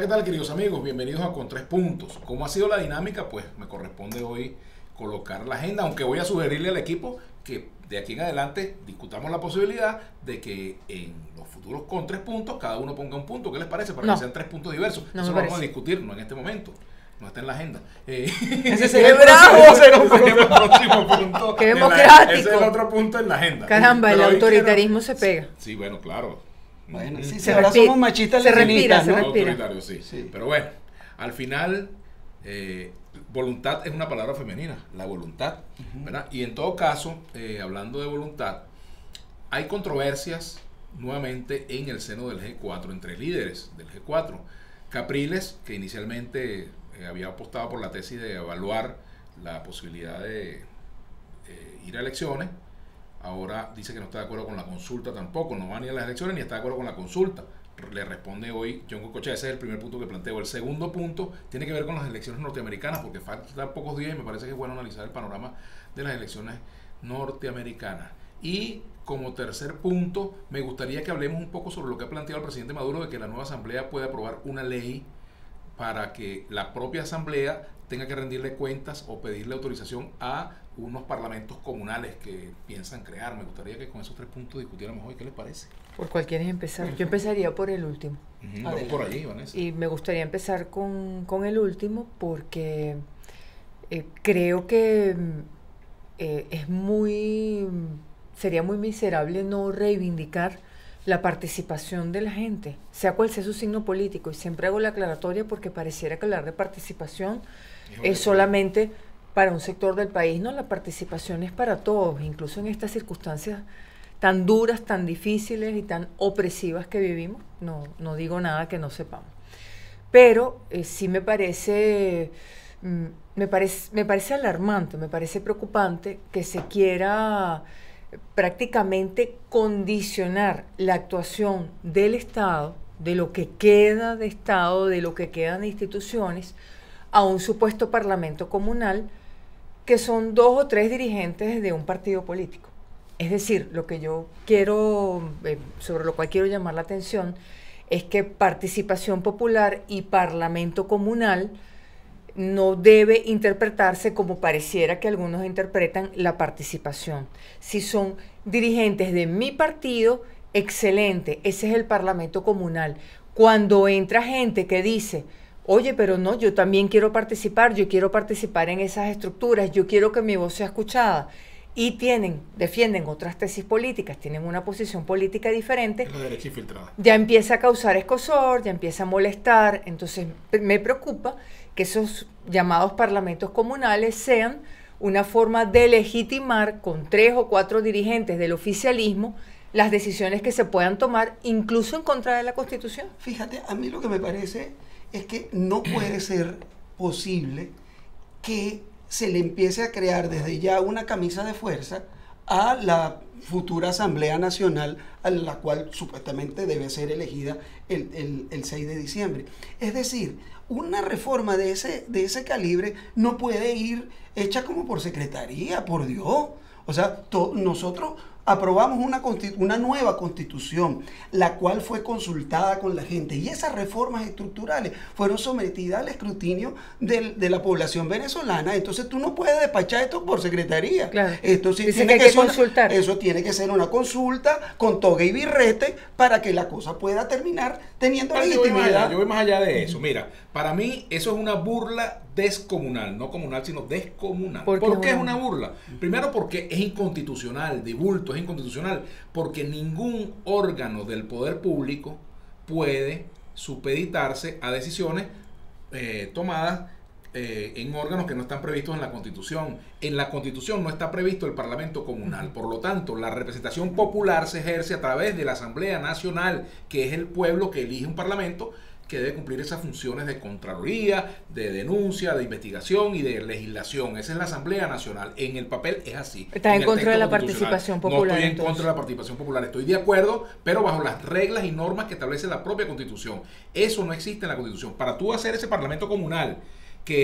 ¿qué tal, queridos amigos? Bienvenidos a Con Tres Puntos. ¿Cómo ha sido la dinámica? Pues me corresponde hoy colocar la agenda, aunque voy a sugerirle al equipo que de aquí en adelante discutamos la posibilidad de que en los futuros Con Tres Puntos cada uno ponga un punto. ¿Qué les parece? Para que sean 3 puntos diversos. No Eso lo parece. vamos a discutir, no en este momento. No está en la agenda. Ese sería el próximo punto. ¡Qué democrático! Ese es el otro punto en la agenda. Caramba, el Pero hoy autoritarismo se pega. Sí, bueno, claro. Bueno, sí, Se ahora respira, somos machistas se leninistas, respira, ¿no? se respira. Autoritario, sí. Sí. Pero bueno, al final, voluntad es una palabra femenina, la voluntad, ¿verdad? Y en todo caso, hablando de voluntad, hay controversias nuevamente en el seno del G4, entre líderes del G4. Capriles, que inicialmente había apostado por la tesis de evaluar la posibilidad de ir a elecciones, ahora dice que no está de acuerdo con la consulta tampoco, no va ni a las elecciones ni está de acuerdo con la consulta. Le responde hoy John Cococha. Ese es el primer punto que planteo. El segundo punto tiene que ver con las elecciones norteamericanas, porque faltan pocos días y me parece que es bueno analizar el panorama de las elecciones norteamericanas. Y como tercer punto, me gustaría que hablemos un poco sobre lo que ha planteado el presidente Maduro, de que la nueva asamblea puede aprobar una ley para que la propia asamblea tenga que rendirle cuentas o pedirle autorización a unos parlamentos comunales que piensan crear. Me gustaría que con esos 3 puntos discutiéramos hoy. ¿Qué les parece? ¿Por cuál quieres empezar? Yo empezaría por el último. Vamos por allí, Vanessa. Y me gustaría empezar con el último porque creo que sería muy miserable no reivindicar la participación de la gente, sea cual sea su signo político. Y siempre hago la aclaratoria porque pareciera que hablar de participación es solamente para un sector del país. No, la participación es para todos, incluso en estas circunstancias tan duras, tan difíciles y tan opresivas que vivimos. No digo nada que no sepamos. Pero sí me parece alarmante, me parece preocupante que se quiera prácticamente condicionar la actuación del Estado, de lo que queda de Estado, de lo que quedan de instituciones, a un supuesto parlamento comunal que son 2 o 3 dirigentes de un partido político. Es decir, lo que yo quiero, sobre lo cual quiero llamar la atención, es que participación popular y parlamento comunal no debe interpretarse como pareciera que algunos interpretan la participación. Si son dirigentes de mi partido, excelente, ese es el parlamento comunal. Cuando entra gente que dice, oye, pero no, yo también quiero participar en esas estructuras, yo quiero que mi voz sea escuchada, y defienden otras tesis políticas, tienen una posición política diferente, La derecha infiltrada. ya empieza a causar escozor, ya empieza a molestar. Entonces me preocupa que esos llamados parlamentos comunales sean una forma de legitimar con 3 o 4 dirigentes del oficialismo las decisiones que se puedan tomar, incluso en contra de la Constitución. Fíjate, a mí lo que me parece es que no puede ser posible que se le empiece a crear desde ya una camisa de fuerza a la futura Asamblea Nacional, a la cual supuestamente debe ser elegida el 6 de diciembre. Es decir, una reforma de ese calibre no puede ir hecha como por secretaría, por Dios. O sea, nosotros aprobamos una nueva constitución, la cual fue consultada con la gente, y esas reformas estructurales fueron sometidas al escrutinio de la población venezolana. Entonces tú no puedes despachar esto por secretaría. Claro. Esto sí Dice tiene que hay que ser consultar. eso tiene que ser una consulta con toga y birrete para que la cosa pueda terminar teniendo legitimidad. Yo voy más allá de eso. Mira, para mí eso es una burla descomunal, no comunal, sino descomunal. ¿Por qué es una burla? Primero porque es inconstitucional, de bulto, es inconstitucional, porque ningún órgano del poder público puede supeditarse a decisiones tomadas en órganos que no están previstos en la Constitución. En la Constitución no está previsto el Parlamento comunal. Por lo tanto, la representación popular se ejerce a través de la Asamblea Nacional, que es el pueblo que elige un parlamento que debe cumplir esas funciones de contraloría, de denuncia, de investigación y de legislación. Esa es la Asamblea Nacional. En el papel es así. ¿Estás en contra de la constitucional. participación popular? No estoy en entonces contra de la participación popular. Estoy de acuerdo, pero bajo las reglas y normas que establece la propia Constitución. Eso no existe en la Constitución. Para tú hacer ese Parlamento comunal que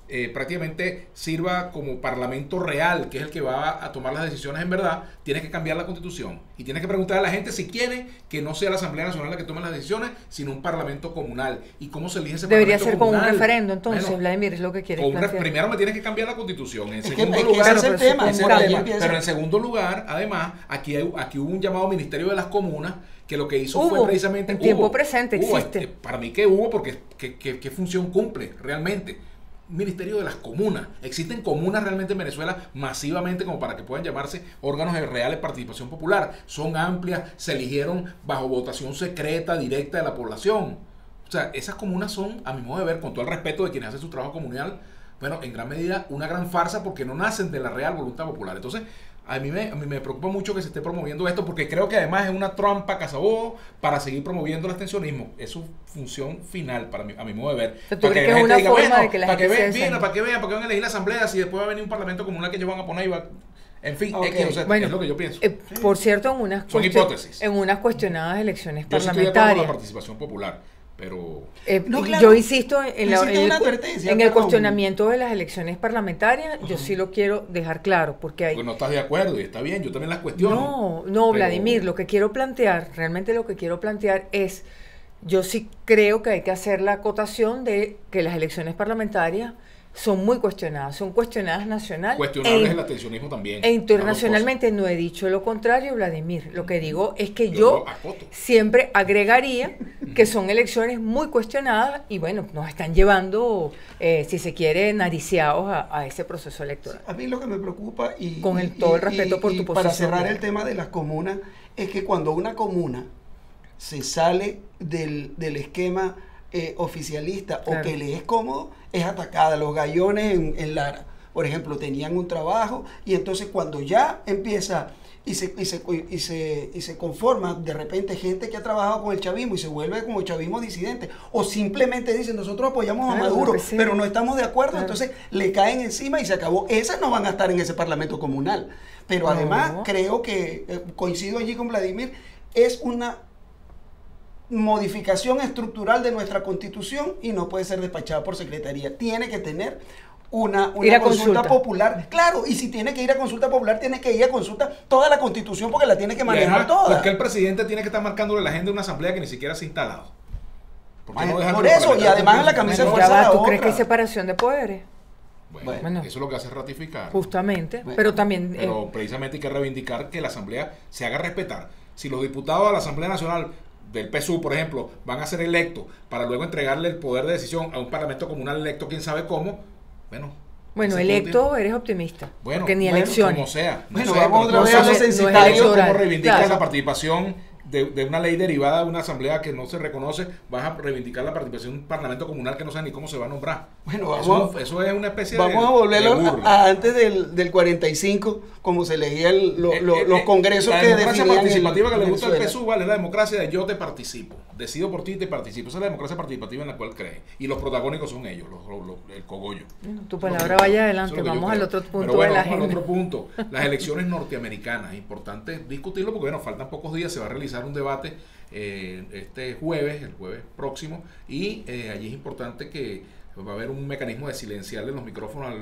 prácticamente sirva como parlamento real, que es el que va a tomar las decisiones en verdad, tienes que cambiar la constitución y tienes que preguntar a la gente si quiere que no sea la Asamblea Nacional la que tome las decisiones, sino un parlamento comunal. ¿Y cómo se elige ese Debería parlamento ser comunal? con un referendo, entonces, Bueno, Vladimir, es lo que quieres plantear. primero me tienes que cambiar la constitución. En Es que segundo ese lugar, es el tema, ese por es ahí el tema. empieza. Pero en segundo lugar, además, aquí hubo un llamado Ministerio de las Comunas que lo que hizo Hubo, fue precisamente... en tiempo presente existe. Para mí que hubo, porque ¿qué función cumple realmente? Ministerio de las Comunas. Existen comunas realmente en Venezuela masivamente como para que puedan llamarse órganos de real participación popular. Son amplias, se eligieron bajo votación secreta, directa de la población. O sea, esas comunas son, a mi modo de ver, con todo el respeto de quienes hacen su trabajo comunal, bueno, en gran medida una gran farsa porque no nacen de la real voluntad popular. Entonces, a mí me preocupa mucho que se esté promoviendo esto porque creo que además es una trampa cazabobo para seguir promoviendo el abstencionismo. Es su función final, a mi modo de ver. ¿Tú crees que es una forma de que la gente se desanime? Para que vean, van a elegir la asamblea, si después va a venir un parlamento comunal que ellos van a poner y va... En fin, Okay. o sea, Bueno, es lo que yo pienso. Por cierto, Son hipótesis. en unas cuestionadas elecciones Yo sí estoy de acuerdo con la parlamentarias. participación popular, pero... No, claro. Yo insisto Una advertencia, en el perdón. cuestionamiento de las elecciones parlamentarias, yo sí lo quiero dejar claro, porque hay... Porque no estás de acuerdo y está bien, yo también las cuestiono. No, pero- Vladimir, lo que quiero plantear, realmente lo que quiero plantear es, yo sí creo que hay que hacer la acotación de que las elecciones parlamentarias son muy cuestionadas, son cuestionadas nacional Cuestionables el abstencionismo también. e internacionalmente. No he dicho lo contrario, Vladimir. Lo que digo es que Yo yo lo acoto. siempre agregaría que son elecciones muy cuestionadas y bueno, nos están llevando, si se quiere, nariciados a ese proceso electoral. A mí lo que me preocupa y Con todo el respeto por tu para posición. cerrar el tema de las comunas es que cuando una comuna se sale del esquema oficialista Claro. o que le es cómodo, es atacada. Los gallones en Lara, por ejemplo, tenían un trabajo y entonces cuando ya empieza y se conforma de repente gente que ha trabajado con el chavismo y se vuelve como chavismo disidente o simplemente dicen nosotros apoyamos a Claro, Maduro, lo que sea. pero no estamos de acuerdo, Claro. entonces le caen encima y se acabó. Esas no van a estar en ese parlamento comunal. Pero No. además creo que, coincido allí con Vladimir, es una modificación estructural de nuestra constitución y no puede ser despachada por secretaría. Tiene que tener una Ir a consulta consulta. popular. Claro, y si tiene que ir a consulta popular, tiene que ir a consulta toda la constitución porque la tiene que Y manejar además, toda. ¿por qué el presidente tiene que estar marcándole la agenda de una asamblea que ni siquiera se ha instalado? ¿Por qué Bueno, dejan por que los eso, y parlamentarios además en la tengan camisa su de Bueno, ya fuerza va, la ¿tú crees que otra. hay separación de poderes? Bueno, eso es lo que hace ratificar. Justamente, Bueno. pero también... Pero precisamente hay que reivindicar que la asamblea se haga respetar. Si los diputados de la Asamblea Nacional del PSUV, por ejemplo, van a ser electos para luego entregarle el poder de decisión a un parlamento comunal electo, quién sabe cómo, bueno. Bueno, ese electo punto- eres optimista, Bueno, porque ni bueno, elecciones. como sea. Bueno, sé, vamos pero otra vez a no los sé censitarios. electoral. cómo reivindicas Claro. la participación de una ley derivada de una asamblea que no se reconoce, vas a reivindicar la participación de un parlamento comunal que no sabe ni cómo se va a nombrar. Bueno, Eso es una especie vamos de a volverlo de burla. a antes del 45, como se elegía los congresos la que democracia definían participativa que le en gusta al Venezuela. PSUV, vale, es la democracia de yo te participo, decido por ti y te participo. Esa es la democracia participativa en la cual creen. Y los protagónicos son ellos, el cogollo. Tu palabra vaya adelante, Eso es lo que yo vamos al creo. otro punto Pero bueno, de la vamos al agenda. otro punto. Las elecciones norteamericanas. Importante discutirlo porque bueno, faltan pocos días, se va a realizar un debate este jueves, el jueves próximo, y allí es importante que va a haber un mecanismo de silenciarle los micrófonos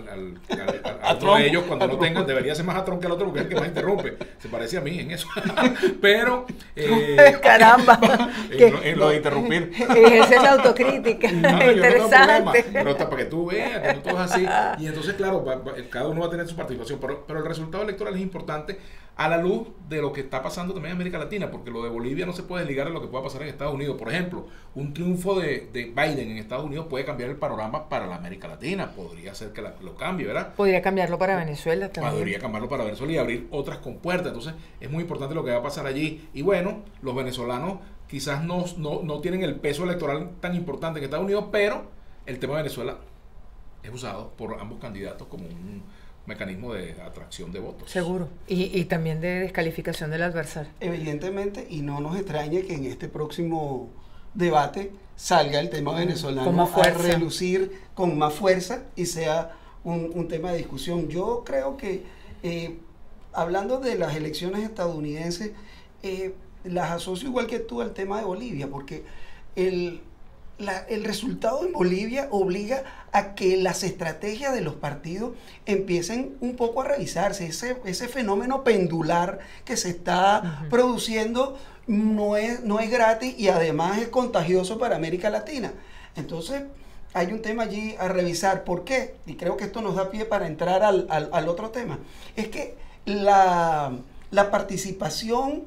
a uno Trump. de ellos cuando A no Trump. tengan, debería ser más a Trump que al otro porque es el que más interrumpe, se parece a mí en eso, pero Caramba, en lo de interrumpir. ejerce la autocrítica, No, yo no tengo interesante. problema, pero para que tú veas que no todo es así. Y entonces, claro, cada uno va a tener su participación, pero el resultado electoral es importante a la luz de lo que está pasando también en América Latina, porque lo de Bolivia no se puede desligar de lo que pueda pasar en Estados Unidos. Por ejemplo, un triunfo de Biden en Estados Unidos puede cambiar el panorama para la América Latina, podría ser que lo cambie, ¿verdad? Podría cambiarlo para Venezuela también. Podría cambiarlo para Venezuela y abrir otras compuertas. Entonces, es muy importante lo que va a pasar allí. Y bueno, los venezolanos quizás no tienen el peso electoral tan importante en Estados Unidos, pero el tema de Venezuela es usado por ambos candidatos como un mecanismo de atracción de votos. Seguro. Y también de descalificación del adversario. Evidentemente, y no nos extrañe que en este próximo debate salga el tema venezolano Con más a fuerza. relucir con más fuerza y sea un tema de discusión. Yo creo que, hablando de las elecciones estadounidenses, las asocio igual que tú al tema de Bolivia, porque el resultado en Bolivia obliga a que las estrategias de los partidos empiecen un poco a revisarse. Ese fenómeno pendular que se está produciendo no es gratis y además es contagioso para América Latina. Entonces, hay un tema allí a revisar. ¿Por qué? Y creo que esto nos da pie para entrar al otro tema. Es que la participación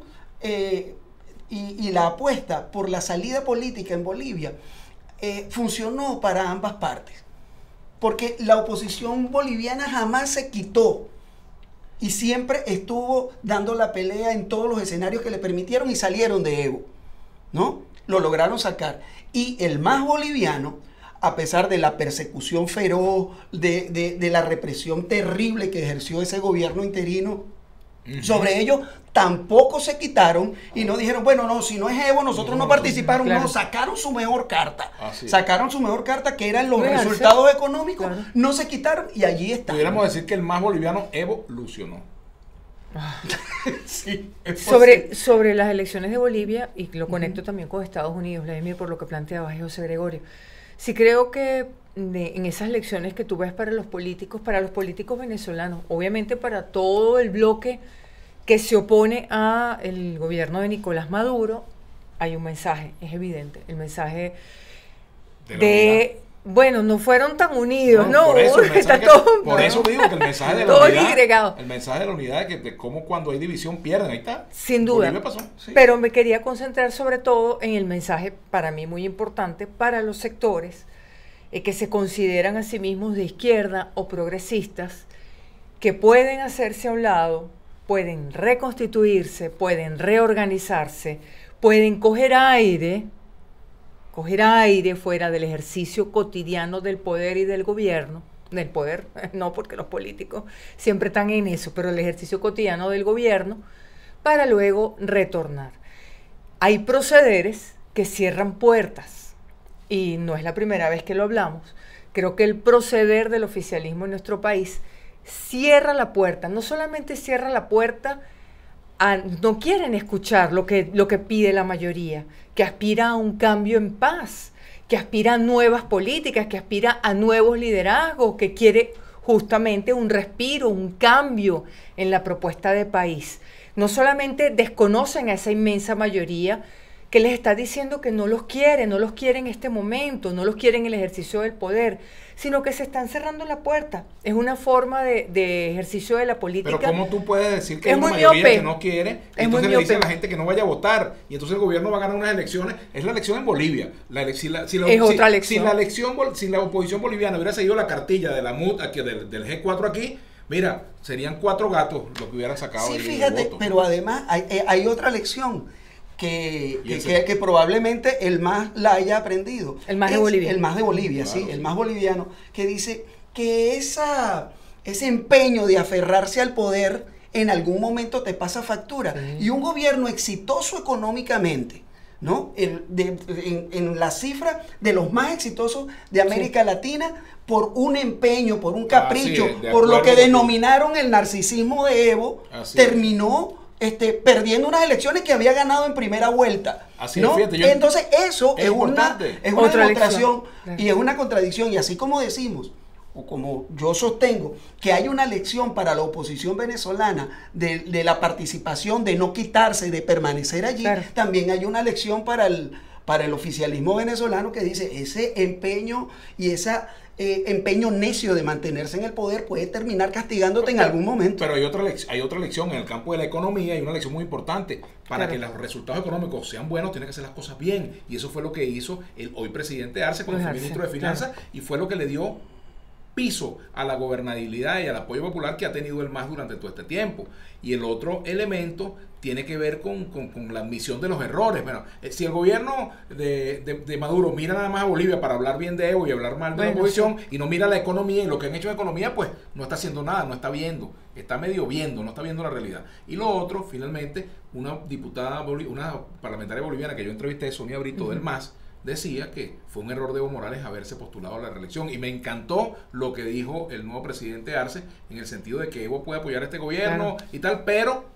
y la apuesta por la salida política en Bolivia funcionó para ambas partes. Porque la oposición boliviana jamás se quitó y siempre estuvo dando la pelea en todos los escenarios que le permitieron y salieron de Evo, ¿no? Lo lograron sacar. Y el MAS boliviano, a pesar de la persecución feroz, de la represión terrible que ejerció ese gobierno interino sobre ellos, tampoco se quitaron y no dijeron, bueno, no, si no es Evo, nosotros no participaron. Claro. No, sacaron su mejor carta. Así es. Sacaron su mejor carta, que eran los Real, resultados sí. económicos. Claro. No se quitaron y allí está. Pudiéramos decir que el MAS boliviano evolucionó. Sí, es posible. Sobre las elecciones de Bolivia, y lo conecto también con Estados Unidos, Vladimir, por lo que planteaba José Gregorio. Sí creo que en esas elecciones que tú ves para los políticos venezolanos, obviamente para todo el bloque que se opone a el gobierno de Nicolás Maduro, hay un mensaje, es evidente, el mensaje bueno, no fueron tan unidos, ¿no? Por eso, Está todo, por eso digo que el mensaje de la todo unidad, disgregado. el mensaje de la unidad de cómo cuando hay división pierden, ahí está. Sin duda. Bolivia pasó, sí. Pero me quería concentrar sobre todo en el mensaje, para mí muy importante, para los sectores que se consideran a sí mismos de izquierda o progresistas, que pueden hacerse a un lado, pueden reconstituirse, pueden reorganizarse, pueden coger aire fuera del ejercicio cotidiano del poder y del gobierno, del poder, no porque los políticos siempre están en eso, pero el ejercicio cotidiano del gobierno, para luego retornar. Hay procederes que cierran puertas, y no es la primera vez que lo hablamos. Creo que el proceder del oficialismo en nuestro país cierra la puerta, no solamente cierra la puerta, no quieren escuchar lo que pide la mayoría, que aspira a un cambio en paz, que aspira a nuevas políticas, que aspira a nuevos liderazgos, que quiere justamente un respiro, un cambio en la propuesta de país. No solamente desconocen a esa inmensa mayoría que les está diciendo que no los quiere en este momento, no los quiere en el ejercicio del poder, sino que se están cerrando la puerta. Es una forma de ejercicio de la política. Pero ¿cómo tú puedes decir que es hay una muy mayoría miope. que no quiere? Es Entonces muy le dicen a miope. la gente que no vaya a votar. Y entonces el gobierno va a ganar unas elecciones. Es la elección en Bolivia. Otra elección. Si la oposición boliviana hubiera seguido la cartilla de la MUD, aquí, del G4 aquí, mira, serían 4 gatos lo que hubieran sacado. Sí, ahí de fíjate, voto. pero además hay otra lección que probablemente el MAS la haya aprendido. El MAS de Bolivia. El MAS de Bolivia, Claro, sí, sí. el MAS boliviano, que dice que ese empeño de aferrarse al poder en algún momento te pasa factura. Sí. Y un gobierno exitoso económicamente, ¿no? En la cifra de los más exitosos de América Latina, por un empeño, por un capricho, Así es, de por lo que acuerdo denominaron el narcisismo de Evo, Así es. terminó perdiendo unas elecciones que había ganado en primera vuelta. Así ¿no? es, fíjate, Entonces eso es es una importante. Otra demostración lección. y es una contradicción. Y así como decimos, o como yo sostengo, que hay una lección para la oposición venezolana de la participación, de no quitarse, de permanecer allí, Claro. también hay una lección para el oficialismo venezolano que dice ese empeño y ese empeño necio de mantenerse en el poder puede terminar castigándote en algún momento. Pero hay otra lección en el campo de la economía, hay una lección muy importante. Para Claro. que los resultados económicos sean buenos, tiene que hacer las cosas bien. Y eso fue lo que hizo el hoy presidente Arce cuando fue Arce, ministro de Finanzas, claro. y fue lo que le dio piso a la gobernabilidad y al apoyo popular que ha tenido el MAS durante todo este tiempo. Y el otro elemento tiene que ver con la admisión de los errores. Bueno, si el gobierno de Maduro mira nada más a Bolivia para hablar bien de Evo y hablar mal de la oposición, y no mira la economía y lo que han hecho en economía, pues no está haciendo nada, no está viendo, está medio viendo, no está viendo la realidad. Y lo otro, finalmente, una parlamentaria boliviana que yo entrevisté, Sonia Brito, del MAS, decía que fue un error de Evo Morales haberse postulado a la reelección, y me encantó lo que dijo el nuevo presidente Arce en el sentido de que Evo puede apoyar a este gobierno, claro, y tal, pero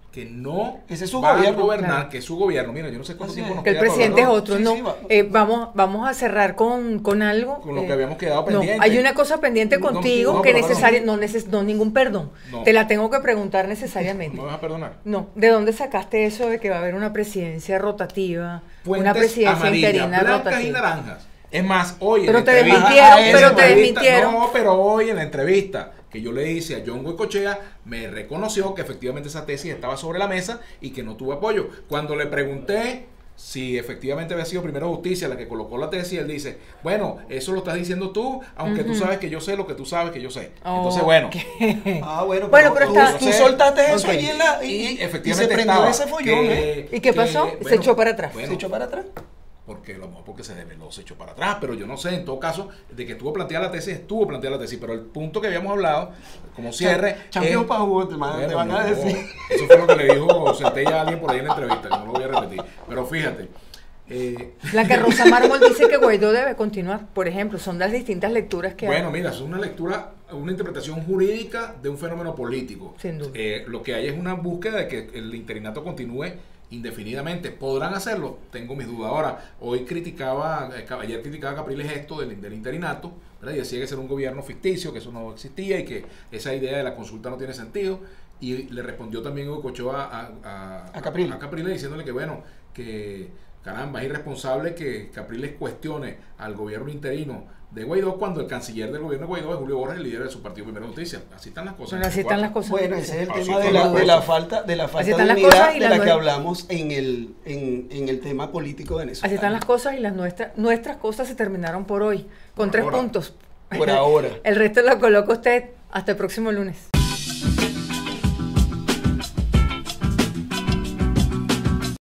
que no ese es su va gobierno, a gobernar, claro. que es su gobierno. Mira, yo no sé cuánto Así tiempo es. nos Que el queda para presidente es hablar, otro, Sí, no. sí, Vamos a cerrar con algo. con lo que habíamos quedado No, pendiente. hay una cosa pendiente No, contigo no, que pero necesaria, no ningún perdón. No. Te la tengo que preguntar necesariamente. ¿No me vas a perdonar? No, ¿de dónde sacaste eso de que va a haber una presidencia rotativa? Fuentes Una presidencia amarillas, interina blancas y rotativa. naranjas. Es más, hoy Pero en te la entrevista- desmintieron, en pero la te entrevista- desmintieron. No, pero hoy en la entrevista que yo le hice a John Goycochea, me reconoció que efectivamente esa tesis estaba sobre la mesa y que no tuvo apoyo. Cuando le pregunté si efectivamente había sido Primero Justicia la que colocó la tesis, él dice, bueno, eso lo estás diciendo tú, aunque tú sabes que yo sé lo que tú sabes que yo sé. Entonces, bueno, Ok. Ah, bueno, Bueno, pero tú, está- tú soltaste eso Ok. ahí en la... y se efectivamente prendió estaba. ese follón, ¿Y qué pasó? Se echó para atrás. Se echó para atrás. Porque a lo mejor porque se desveló, se echó para atrás, pero yo no sé, en todo caso, de que estuvo planteada la tesis, pero el punto que habíamos hablado, como cierre... Champion es- pa' jugo, te van Bueno, a no, decir. eso fue lo que le dijo Centella a alguien por ahí en la entrevista, que no lo voy a repetir. Pero fíjate, Blanca Rosa Mármol dice que Guaidó debe continuar, por ejemplo, son las distintas lecturas que bueno, hay. mira, es una lectura, una interpretación jurídica de un fenómeno político. Sin duda. Lo que hay es una búsqueda de que el interinato continúe indefinidamente. ¿Podrán hacerlo? Tengo mis dudas. Ahora, ayer criticaba Capriles esto del interinato, ¿verdad? Y decía que ese era un gobierno ficticio, que eso no existía y que esa idea de la consulta no tiene sentido. Y le respondió también Hugo Ochoa A Capriles. a Capriles diciéndole que bueno, que caramba, es irresponsable que Capriles cuestione al gobierno interino de Guaidó cuando el canciller del gobierno de Guaidó es Julio Borges, el líder de su partido Primera Justicia. Así están las cosas. Bueno, así están las cosas. Bueno, ese es el Así tema están las de la cosas. falta de Así están las unidad cosas y de las la que nuevas- hablamos en el tema político venezolano. Así están las cosas y las nuestras cosas se terminaron por hoy, con Por 3 ahora. puntos. Por ahora. El resto lo coloca usted hasta el próximo lunes.